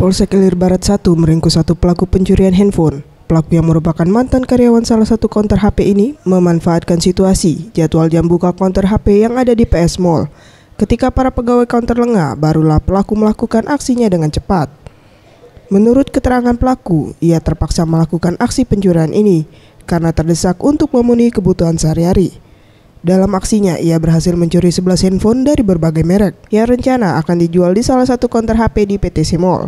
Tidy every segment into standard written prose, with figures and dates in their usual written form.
Polsek Ilir Barat 1 meringkus satu pelaku pencurian handphone. Pelaku yang merupakan mantan karyawan salah satu konter HP ini memanfaatkan situasi jadwal jam buka konter HP yang ada di PS Mall. Ketika para pegawai konter lengah, barulah pelaku melakukan aksinya dengan cepat. Menurut keterangan pelaku, ia terpaksa melakukan aksi pencurian ini karena terdesak untuk memenuhi kebutuhan sehari-hari. Dalam aksinya, ia berhasil mencuri 11 handphone dari berbagai merek yang rencana akan dijual di salah satu konter HP di PTC Mall.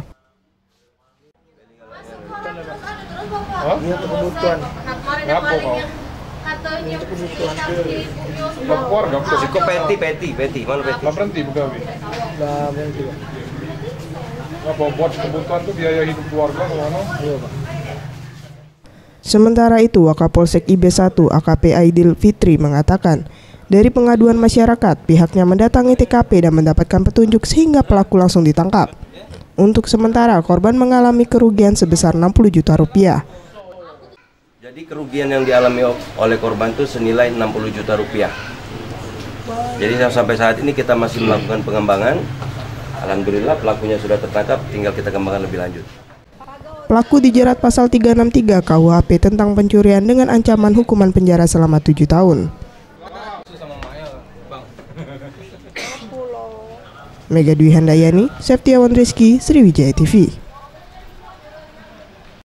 Oh? Ini untuk kebutuhan. Ngapa kau? Ini untuk kebutuhan. Gak keluarga, Siko peti. Mana peti? Lah berhenti begawi. Lah berhenti. Ngapa buat kebutuhan tuh biaya hidup keluarga kemana? Iya Pak. Sementara itu, Wakapolsek IB1 AKP Aidil Fitri mengatakan, dari pengaduan masyarakat, pihaknya mendatangi TKP dan mendapatkan petunjuk sehingga pelaku langsung ditangkap. Untuk sementara, korban mengalami kerugian sebesar 60 juta rupiah. Jadi kerugian yang dialami oleh korban itu senilai 60 juta rupiah. Jadi sampai saat ini kita masih melakukan pengembangan. Alhamdulillah pelakunya sudah tertangkap, tinggal kita kembangkan lebih lanjut. Pelaku dijerat pasal 363 KUHP tentang pencurian dengan ancaman hukuman penjara selama 7 tahun. Mega Dwi Handayani, Septiawan Rizky, Sriwijaya TV.